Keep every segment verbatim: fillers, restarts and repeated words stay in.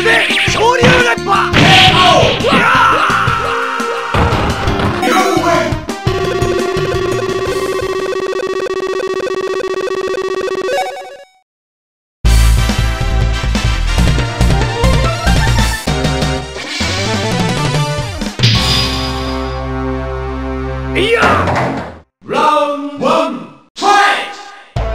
術で昇竜連覇。いやラウンドワンファイト。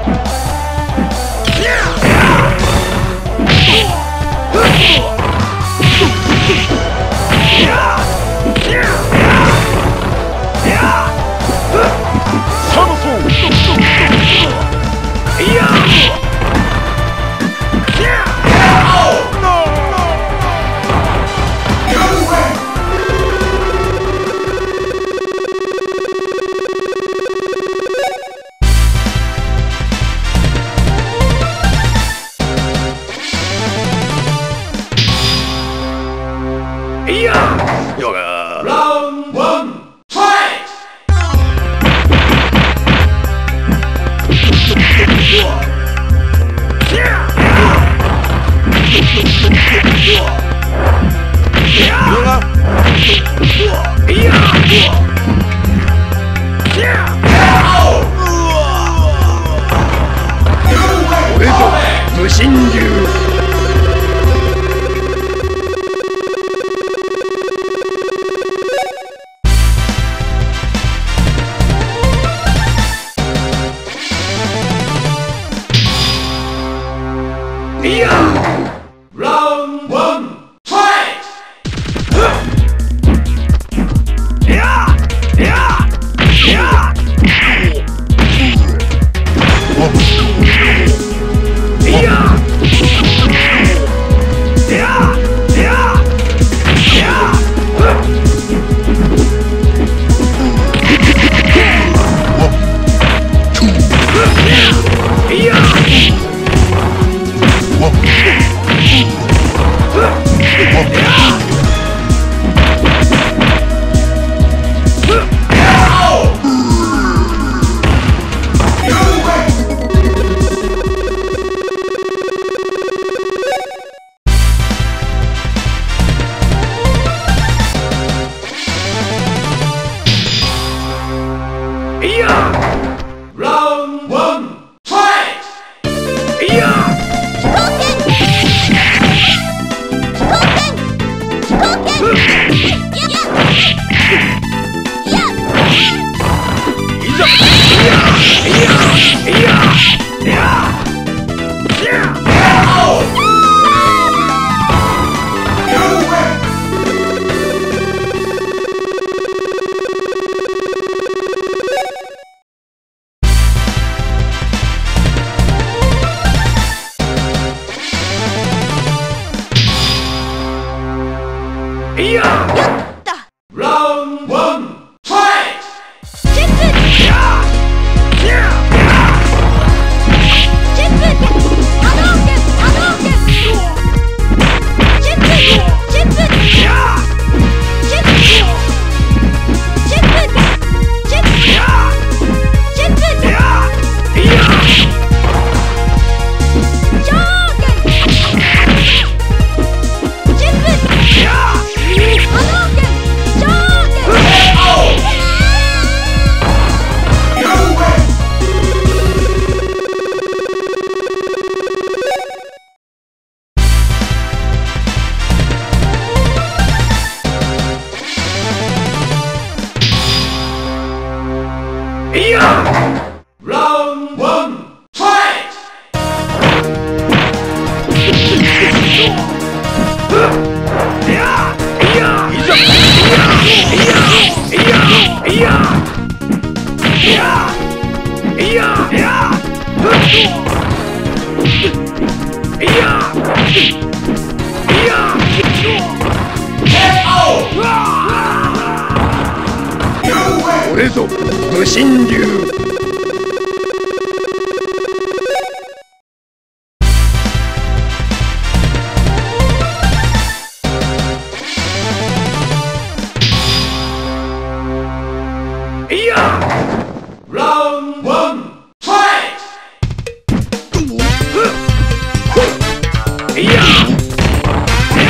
いやよがラウンドワンファイト。これぞ無心流。いやラウンドワンファイト。いやいやいやいやいやいやいやいやラウンドワンファイト。いや飛行船飛行船飛行船いやいやいざいやいやいやいやいやいややったラウンドワンファイト。チェップいやいやチェップ波動拳波動拳チェップチェップいやチェップチェップチェップいやチェップいやいや上拳チェップいやいやラウンドワンファイト。いやいやいざいやいやいやいやいやいやいやいやこれぞ無心流。いやラウンドワンファイト。いやいや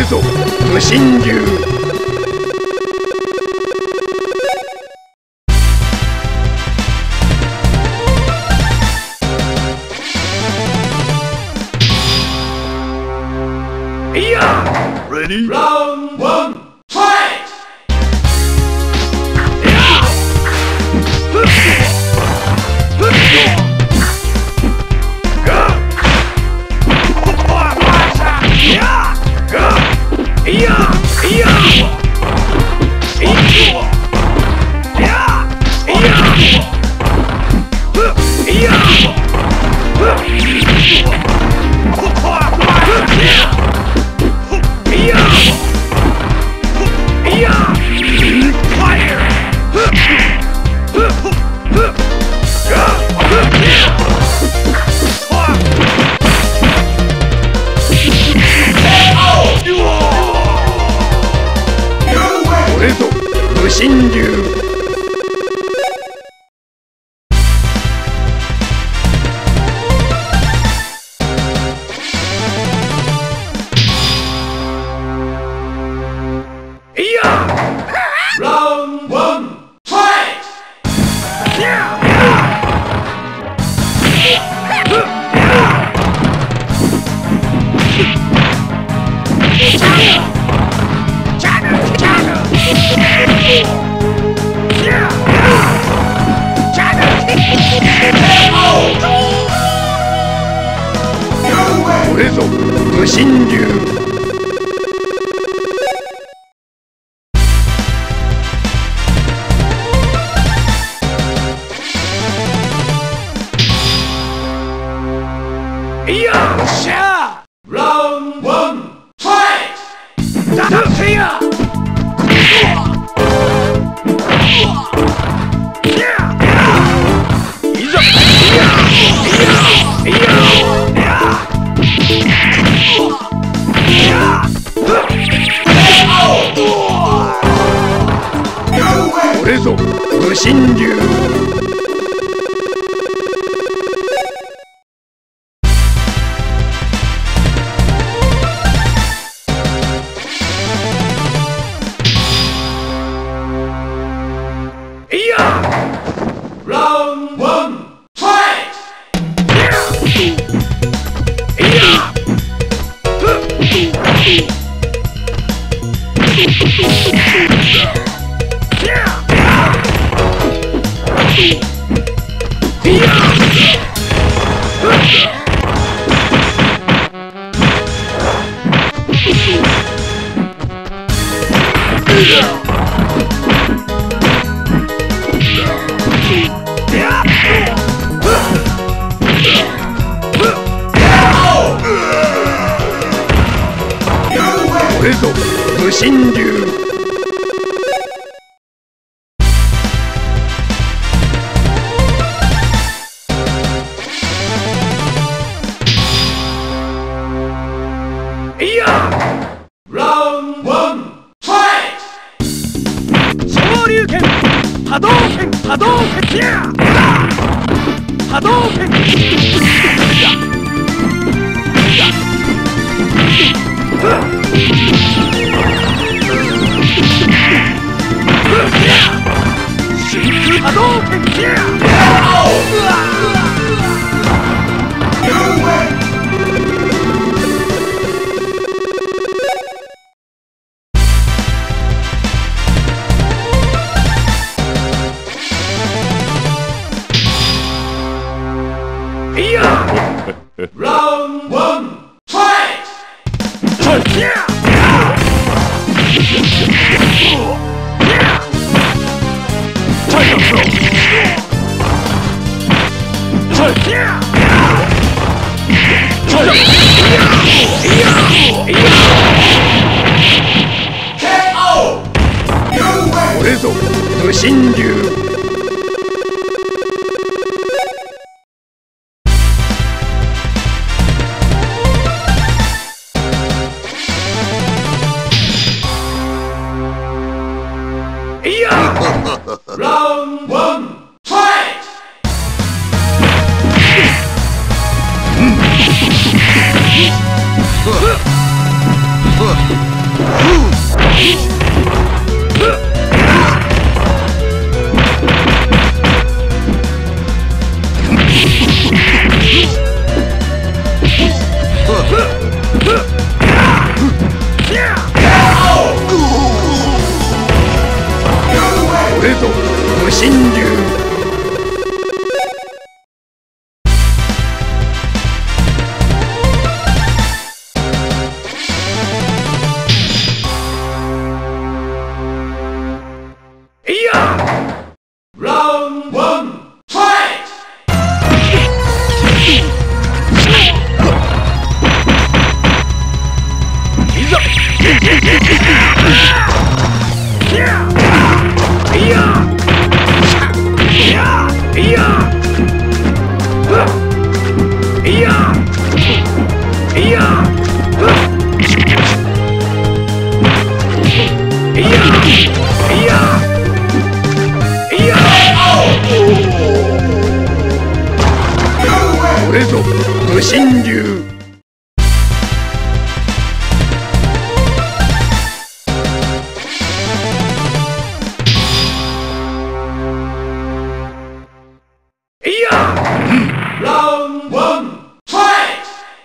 ぞ無心流。Ready? Round one, fight! 神流。いや Round one, fight! これぞ無心流。いやよっしゃ Round one, fight! だってやこれぞ無心流。いや Round one, fight! いやこれぞ無心流。いや Round one, fight! 昇竜拳波動拳波動拳波動拳真空波動拳いや Round one, fight! これぞ無心流。いや Round one, fight! うん無心流。いや、 Round one, fight!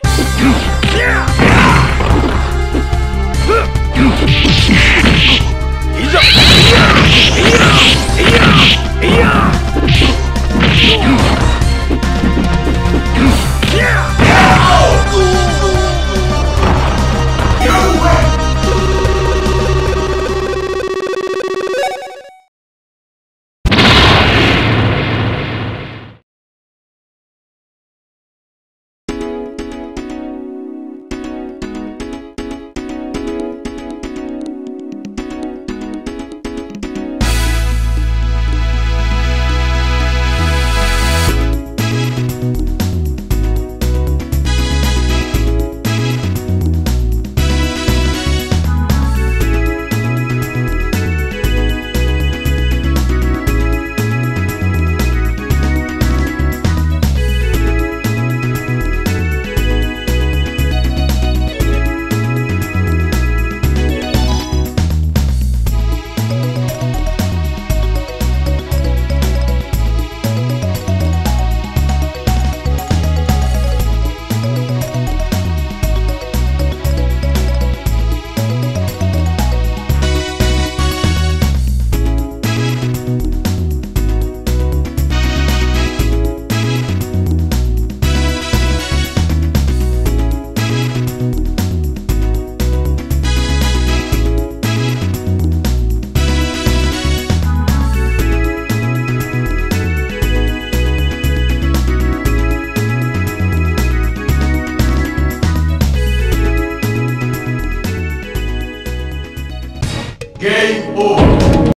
いざ、いやいやいやいや。 Game over.